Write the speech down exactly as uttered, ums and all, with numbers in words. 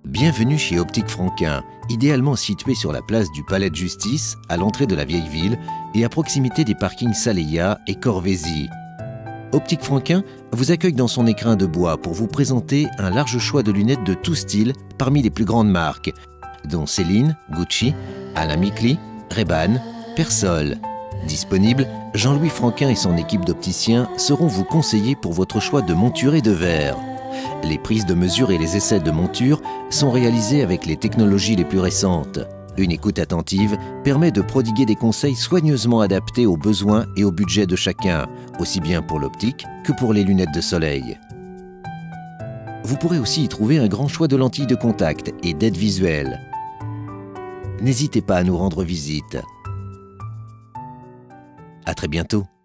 Bienvenue chez Optique Franquin, idéalement situé sur la place du Palais de Justice, à l'entrée de la vieille ville et à proximité des parkings Saleya et Corvézy. Optique Franquin vous accueille dans son écrin de bois pour vous présenter un large choix de lunettes de tout style parmi les plus grandes marques, dont Céline, Gucci, Alain Micli, Ray-Ban, Persol. Disponible, Jean-Louis Franquin et son équipe d'opticiens seront vous conseiller pour votre choix de monture et de verre. Les prises de mesure et les essais de monture sont réalisés avec les technologies les plus récentes. Une écoute attentive permet de prodiguer des conseils soigneusement adaptés aux besoins et au budget de chacun, aussi bien pour l'optique que pour les lunettes de soleil. Vous pourrez aussi y trouver un grand choix de lentilles de contact et d'aides visuelles. N'hésitez pas à nous rendre visite. À très bientôt.